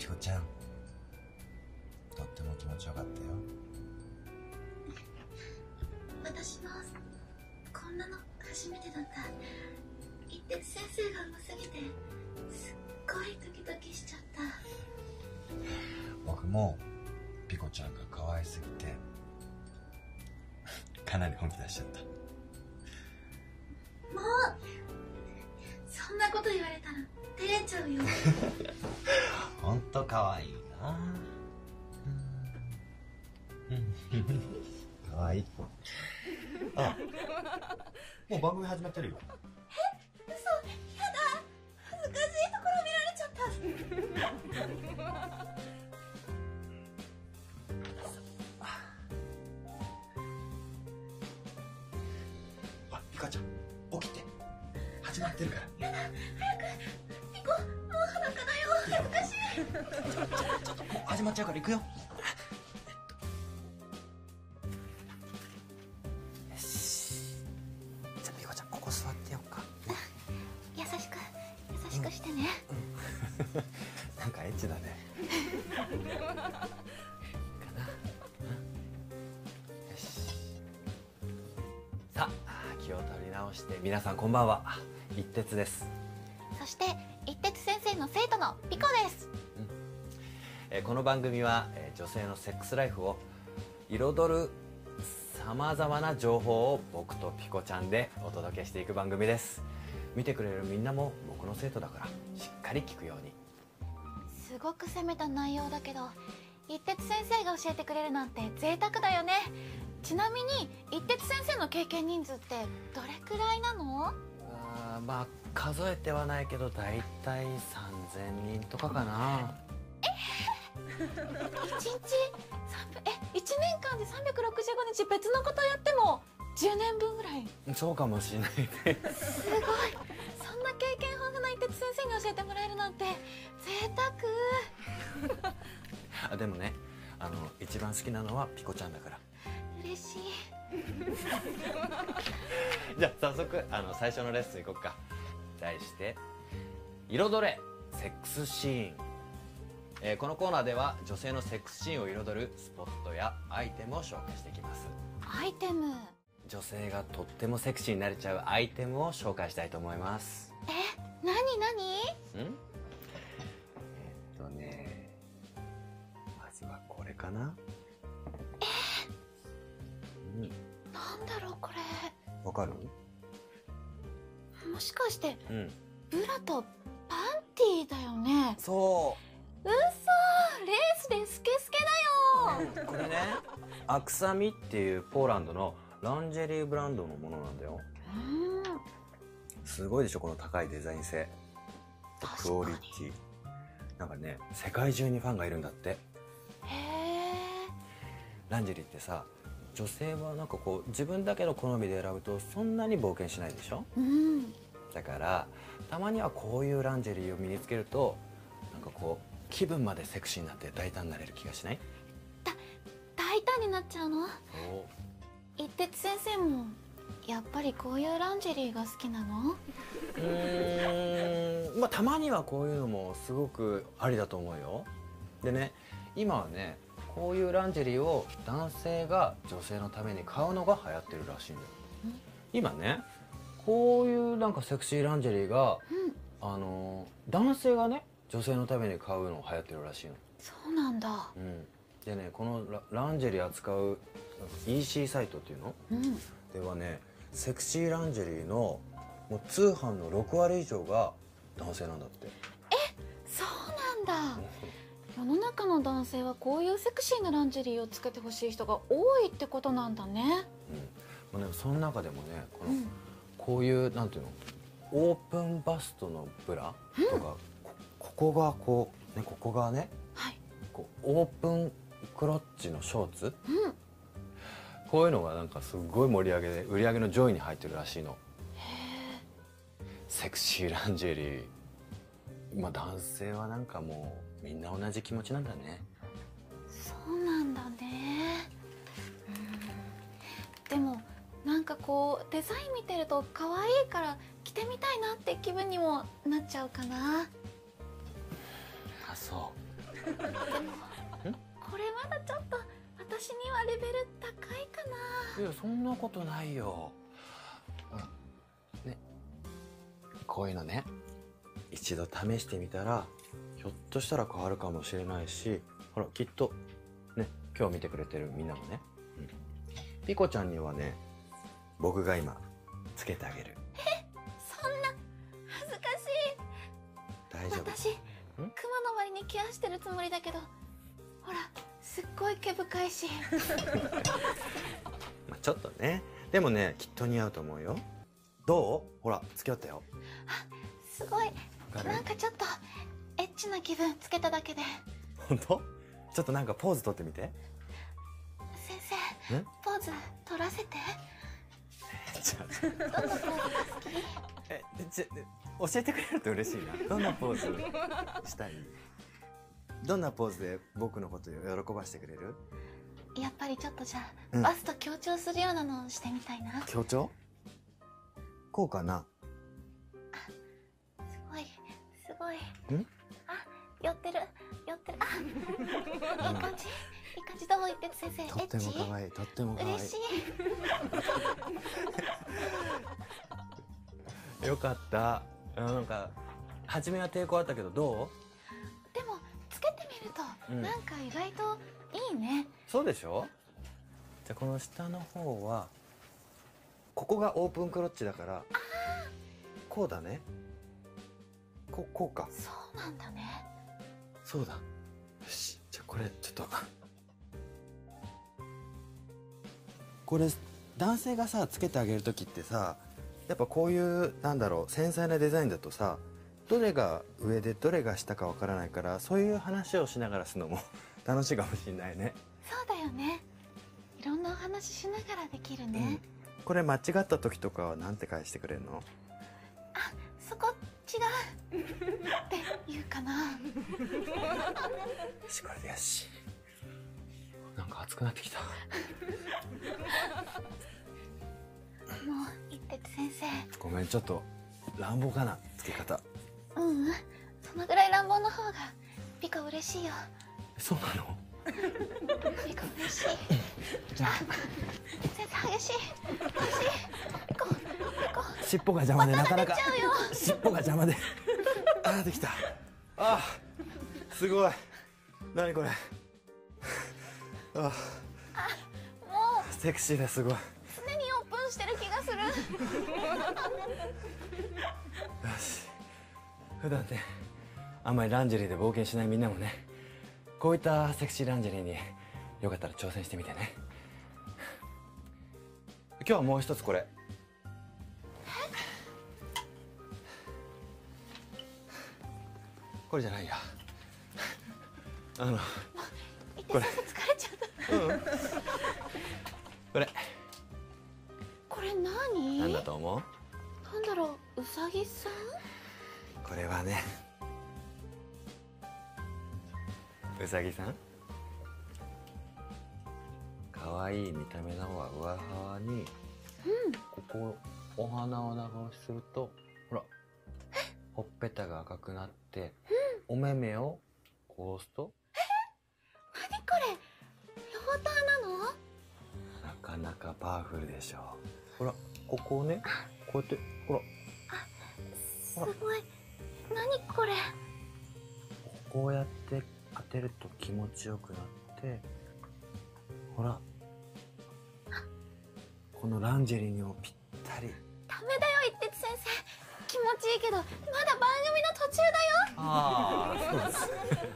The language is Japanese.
ピコちゃん、とっても気持ちよかったよ。 私もこんなの初めてだった。一徹先生がうますぎてすっごいドキドキしちゃった。 僕もピコちゃんが可愛すぎてかなり本気出しちゃった。 もうそんなこと言われたら照れちゃうよ。 ほんと可愛いな。可愛い。あ、もう番組始まってるよ。 嘘、やだ、恥ずかしいところ見られちゃった。 あ、ピカちゃん起きて、始まってるから。 やだ、早くピコ、もう裸だよ、恥ずかしい。 ちょっともう始まっちゃうから行くよ。よし、じゃあピコちゃんここ座ってよっか。 優しくしてね。 なんかエッチだね。かな。よし。さあ、気を取り直して皆さんこんばんは。一徹です。 そして一徹先生の生徒のピコです。 この番組は女性のセックスライフを彩るさまざまな情報を僕とピコちゃんでお届けしていく番組です。見てくれるみんなも僕の生徒だからしっかり聞くように。 すごく攻めた内容だけど、一徹先生が教えてくれるなんて贅沢だよね。ちなみに一徹先生の経験人数ってどれくらいなの？ まあ数えてはないけどだいたい3000人とかかな。 1日1年間で365日別のことやっても10年分ぐらい。 そうかもしれないね。 すごい。そんな経験豊富な一徹先生に教えてもらえるなんて贅沢。 でもね、一番好きなのはピコちゃんだから。 嬉しい。 じゃあ早速最初のレッスン行こっか。題して彩れセックスシーン。このコーナーでは女性のセックスシーンを彩るスポットやアイテムを紹介していきます。 アイテム。 女性がとってもセクシーになれちゃうアイテムを紹介したいと思います。 何？ まずはこれかな。 なんだろうこれ。 わかる？ もしかしてうんブラとパンティーだよね。 そ嘘、レースでスケスケだよ。 これね、アクサミっていうポーランドのランジェリーブランドのものなんだよ。すごいでしょ、この高いデザイン性、クオリティ。なんかね、世界中にファンがいるんだって。 へえ。 ランジェリーってさ、女性はなんかこう自分だけの好みで選ぶとそんなに冒険しないでしょ。だからたまにはこういうランジェリーを身につけるとなんかこう気分までセクシーになって大胆になれる気がしない？ 大胆になっちゃうの？一徹先生もやっぱりこういうランジェリーが好きなの？ まあたまにはこういうのもすごくありだと思うよ。でね、今はね、こういうランジェリーを男性が女性のために買うのが流行ってるらしいんだよ。今ね、こういうなんかセクシーランジェリーが、男性がね女性のために買うの流行ってるらしいの。 そうなんだ。 でね、このランジェリー扱う EC サイトっていうの、ではね、セクシーランジェリーのもう通販の6割以上が男性なんだって。 そうなんだ。世の中の男性はこういうセクシーなランジェリーをつけてほしい人が多いってことなんだね。 まあでもその中でもね、こういうなんていうの、オープンバストのブラとか、ここがこうね、ここがね、こうオープンクロッチのショーツ、こういうのがなんかすごい盛り上げで売り上げの上位に入ってるらしいの。セクシーランジェリー、まあ男性はなんかもうみんな同じ気持ちなんだね。 そうなんだね。でもなんかこうデザイン見てると可愛いから着てみたいなって気分にもなっちゃうかな。 あ、そう。 これまだちょっと私にはレベル高いかな。 いやそんなことないよ。ほらね、こういうのね一度試してみたらひょっとしたら変わるかもしれないし、ほらきっとね今日見てくれてるみんなもね、ピコちゃんにはね僕が今つけてあげる。 そんな恥ずかしい。 大丈夫。 私クマの割にケアしてるつもりだけど、ほらすっごい毛深いし。 まあちょっとね、でもねきっと似合うと思うよ。どう？ほらつけよったよ。 すごい、なんかちょっとエッチな気分つけただけで。 本当？ちょっとなんかポーズ取ってみて。 先生、ポーズ取らせて。どんなポーズが好き？ 教えてくれると嬉しいな。どんなポーズしたい？どんなポーズで僕のことを喜ばしてくれる？ やっぱりちょっとじゃあ、バスト強調するようなのをしてみたいな。 強調？こうかな？ すごいすごい。あ、寄ってる寄ってる。あ、いい感じいい感じ。どう？一徹先生、 とっても可愛い、とっても可愛い。 嬉しい。 よかった。なんか初めは抵抗あったけどどでもつけてみると、なんか意外といいね。 そうでしょ？じゃあこの下の方はここがオープンクロッチだからこうだね。こうか。 そうなんだね。 そうだ。よし、じゃあこれちょっとこれ男性がさつけてあげる時ってさ、やっぱこういうなんだろう繊細なデザインだとさ、どれが上でどれが下かわからないから、そういう話をしながらするのも楽しいかもしれないね。 そうだよね。いろんなお話しながらできるね。 これ間違った時とかはなんて返してくれるの？ あ、そこ違うって言うかな。 よし、これでよし。なんか熱くなってきた。 もう一徹先生。 ごめん、ちょっと乱暴かなつけ方。 そのぐらい乱暴の方がピコ嬉しいよ。 そうなの？ ピコ嬉しい。じゃあ先生激しいピコピコ。 尻尾が邪魔でなかなか。 出ちゃうよ。 尻尾が邪魔で。あーできた。あーすごい。何これ。あもうセクシーですごい。よ常にオープンしてる気がする。 し。普段ねあんまりランジェリーで冒険しないみんなもね、こういったセクシーランジェリーによかったら挑戦してみてね。今日はもう一つこれ。これじゃないや。 これ疲れちゃった。 これこれ何？ なんだと思う？ なんだろう、うさぎさん？ これはね、うさぎさん。可愛い見た目の方は上側に、ここお花を長押しするとほらほっぺたが赤くなって、お目目をこう押すと、 何これ？ロボターなの？ なかなかパワフルでしょ。ほらここをねこうやってほら、 すごい。何これ？ こうやって当てると気持ちよくなって、ほらこのランジェリーにもぴったり。 ダメだよ一徹先生。気持ちいいけどまだ番組の途中だよ。 ああそうです。